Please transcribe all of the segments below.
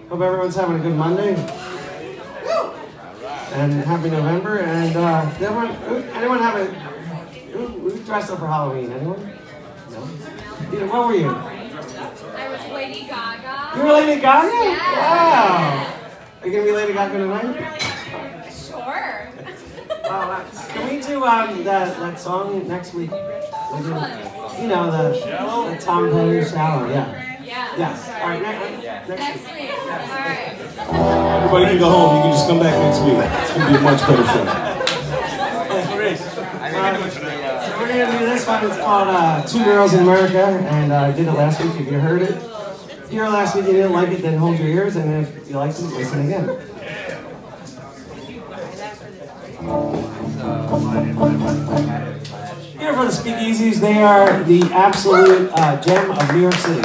Hope everyone's having a good Monday. And happy November. And anyone have a... Who dressed up for Halloween? Anyone? No? What were you? I was Lady Gaga. You were Lady Gaga? Yeah. Wow. Are you going to be Lady Gaga tonight? Sure. Can we do that song next week? You know, the Tom Petty Shallow, yeah. Yeah. Yes. All right, next week. All right. Everybody can go home. You can just come back next week. It's going to be a much better show. So we're going to do this one. It's called Two Girls in America, and I did it last week. If you heard it, if you heard last week and you didn't like it, then hold your ears, and if you liked it, listen again. Here for the Speakeasies, they are the absolute gem of New York City.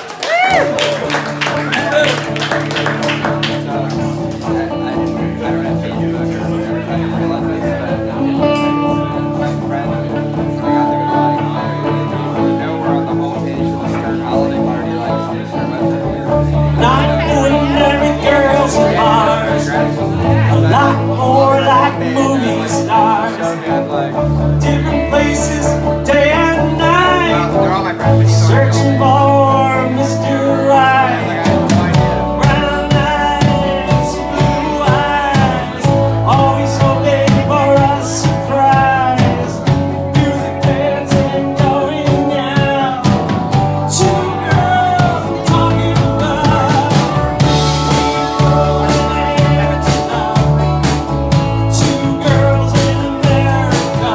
Not ordinary girls and bars, a lot more like movie stars. Different places, day and night, searching for Mr. Right. Brown eyes, blue eyes, always hoping for a surprise. Music dancing, going out. Two girls talking about April and Angela. Two girls in America.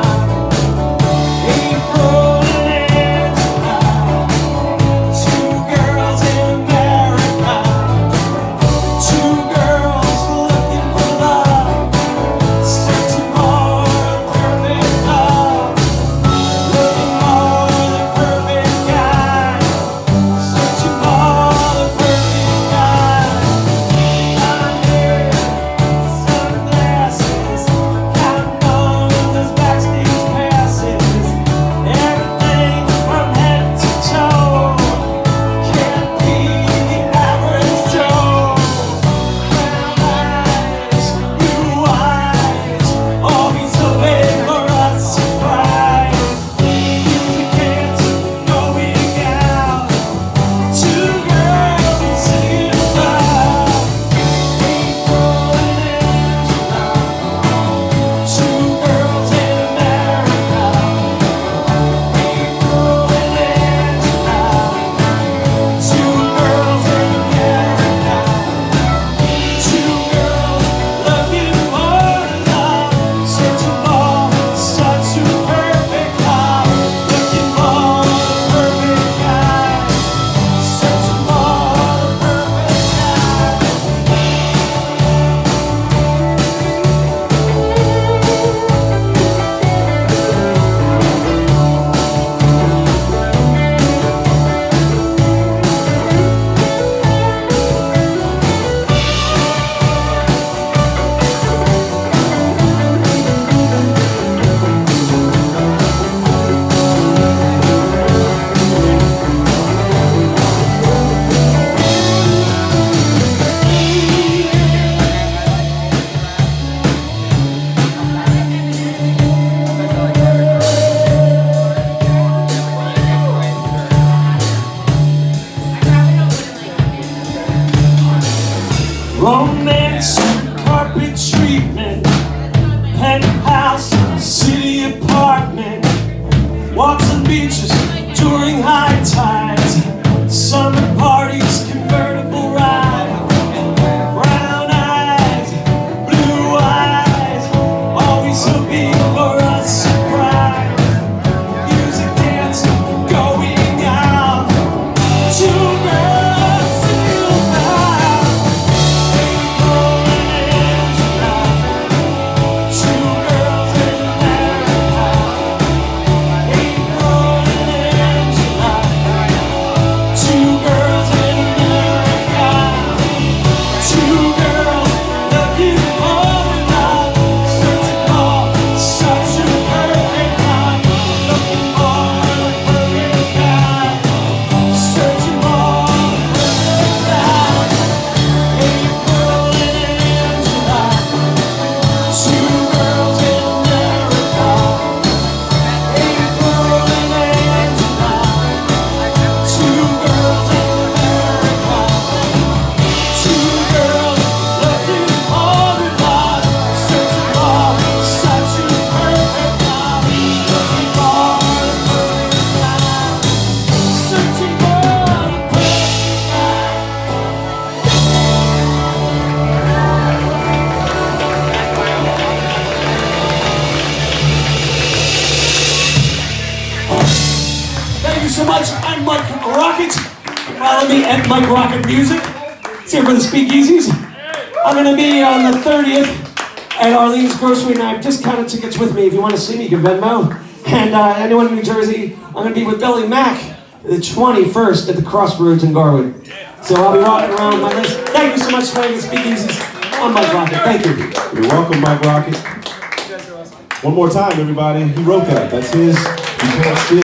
April and Angela. Two girls in America. Two girls looking for love, searching for the perfect love, looking for the perfect guy, searching for the perfect guy. Blonde hair, sunglasses, counting on those backstage passes. Everything from head to toe can't be the average Joe. Brown eyes, blue eyes, always hoping for a surprise. Music dancing, going out. Two girls singing about April and Angela. Two girls in America. April and Angela. Two girls in America. Two girls looking for love, searching for such a perfect love, looking for the perfect guy, searching for the perfect romance, carpet treatment, penthouse, city apartment, walks on beaches during high tides, summer parties, convertible ride. Brown eyes, blue eyes, always hoping for a surprise. Music dancing, going out. Two girls singing about April and Angela. Two girls in America. April and Angela. Two girls in America. Two girls looking for love, searching for much. I'm Mike Rocket. Follow me at Mike Rocket Music. It's here for the Speakeasies. I'm going to be on the 30th at Arlene's Grocery, and I have discounted tickets with me. If you want to see me, you can Venmo. And anyone in New Jersey, I'm going to be with Billy Mack the 21st at the Crossroads in Garwood. So I'll be rocking around with my list. Thank you so much for the Speakeasies. I'm Mike Rocket. Thank you. You're welcome, Mike Rocket. One more time, everybody. He wrote that. That's his. You can't steal